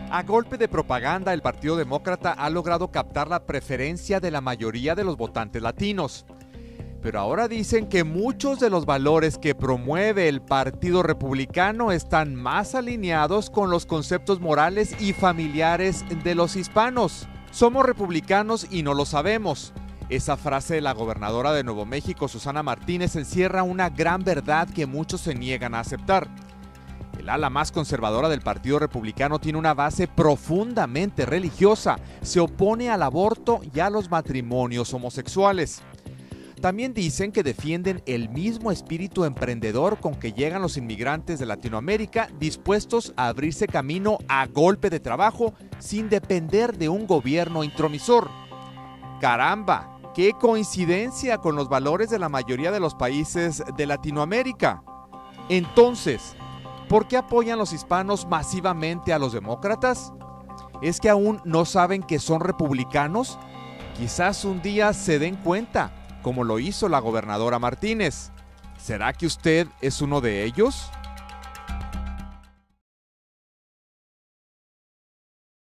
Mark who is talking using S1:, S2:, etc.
S1: A golpe de propaganda, el Partido Demócrata ha logrado captar la preferencia de la mayoría de los votantes latinos. Pero ahora dicen que muchos de los valores que promueve el Partido Republicano están más alineados con los conceptos morales y familiares de los hispanos. Somos republicanos y no lo sabemos. Esa frase de la gobernadora de Nuevo México, Susana Martínez, encierra una gran verdad que muchos se niegan a aceptar. El ala más conservadora del Partido Republicano tiene una base profundamente religiosa, se opone al aborto y a los matrimonios homosexuales. También dicen que defienden el mismo espíritu emprendedor con que llegan los inmigrantes de Latinoamérica, dispuestos a abrirse camino a golpe de trabajo sin depender de un gobierno intromisor. ¡Caramba! ¡Qué coincidencia con los valores de la mayoría de los países de Latinoamérica! Entonces, ¿por qué apoyan los hispanos masivamente a los demócratas? ¿Es que aún no saben que son republicanos? Quizás un día se den cuenta, como lo hizo la gobernadora Martínez. ¿Será que usted es uno de ellos?